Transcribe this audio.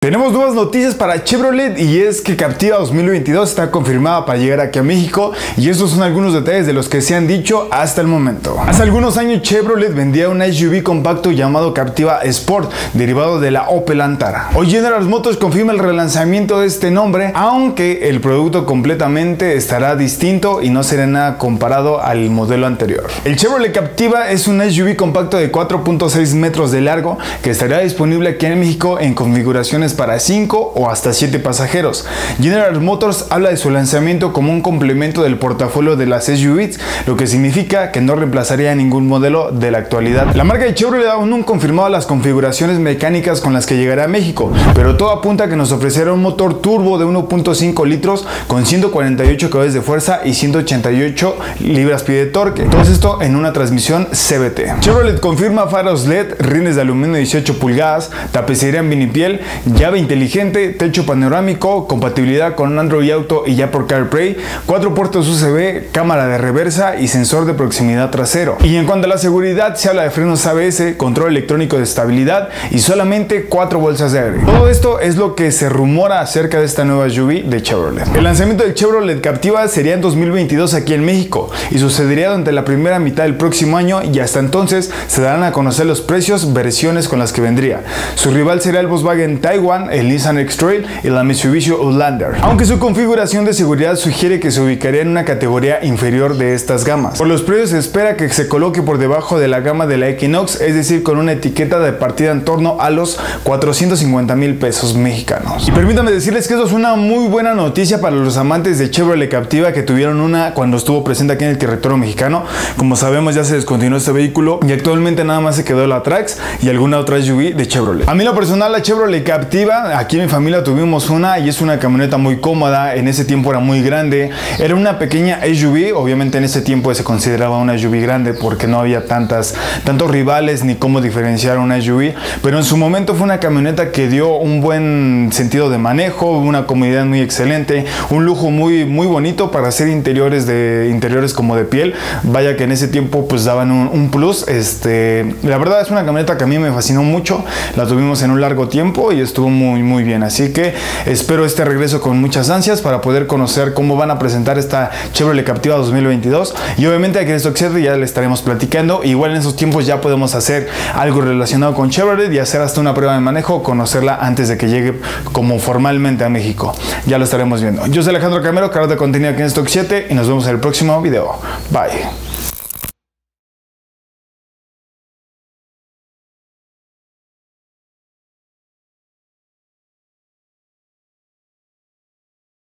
Tenemos nuevas noticias para Chevrolet y es que Captiva 2022 está confirmada para llegar aquí a México y estos son algunos detalles de los que se han dicho hasta el momento. Hace algunos años Chevrolet vendía un SUV compacto llamado Captiva Sport, derivado de la Opel Antara. Hoy General Motors confirma el relanzamiento de este nombre, aunque el producto completamente estará distinto y no será nada comparado al modelo anterior. El Chevrolet Captiva es un SUV compacto de 4.6 metros de largo que estará disponible aquí en México en configuraciones para 5 o hasta 7 pasajeros. General Motors habla de su lanzamiento como un complemento del portafolio de las SUVs, lo que significa que no reemplazaría ningún modelo de la actualidad. La marca de Chevrolet aún no ha confirmado las configuraciones mecánicas con las que llegará a México, pero todo apunta a que nos ofrecerá un motor turbo de 1.5 litros con 148 caballos de fuerza y 188 libras-pie de torque. Todo esto en una transmisión CVT. Chevrolet confirma faros LED, rines de aluminio de 18 pulgadas, tapicería en vinipiel, llave inteligente, techo panorámico, compatibilidad con Android Auto y Apple CarPlay, 4 puertos USB, cámara de reversa y sensor de proximidad trasero. Y en cuanto a la seguridad, se habla de frenos ABS, control electrónico de estabilidad y solamente 4 bolsas de aire. Todo esto es lo que se rumora acerca de esta nueva SUV de Chevrolet. El lanzamiento del Chevrolet Captiva sería en 2022 aquí en México y sucedería durante la primera mitad del próximo año, y hasta entonces se darán a conocer los precios, versiones con las que vendría. Su rival será el Volkswagen Tiguan, el Nissan X-Trail y la Mitsubishi Outlander, aunque su configuración de seguridad sugiere que se ubicaría en una categoría inferior de estas gamas. Por los precios se espera que se coloque por debajo de la gama de la Equinox, es decir, con una etiqueta de partida en torno a los 450,000 pesos mexicanos. Y permítanme decirles que esto es una muy buena noticia para los amantes de Chevrolet Captiva, que tuvieron una cuando estuvo presente aquí en el territorio mexicano. Como sabemos, ya se descontinuó este vehículo y actualmente nada más se quedó la Trax y alguna otra SUV de Chevrolet. A mí, lo personal, la Chevrolet Captiva, aquí en mi familia tuvimos una y es una camioneta muy cómoda. En ese tiempo era muy grande, era una pequeña SUV. Obviamente en ese tiempo se consideraba una SUV grande porque no había tantos rivales ni cómo diferenciar una SUV, pero en su momento fue una camioneta que dio un buen sentido de manejo, una comodidad muy excelente, un lujo muy bonito para hacer interiores como de piel. Vaya que en ese tiempo pues daban un plus. La verdad es una camioneta que a mí me fascinó mucho, la tuvimos en un largo tiempo y estuvo muy bien, así que espero este regreso con muchas ansias para poder conocer cómo van a presentar esta Chevrolet Captiva 2022, y obviamente aquí en Stock 7 ya le estaremos platicando. Igual en esos tiempos ya podemos hacer algo relacionado con Chevrolet y hacer hasta una prueba de manejo, conocerla antes de que llegue como formalmente a México. Ya lo estaremos viendo. Yo soy Alejandro Camero, creador de contenido aquí en Stock 7, y nos vemos en el próximo video. Bye.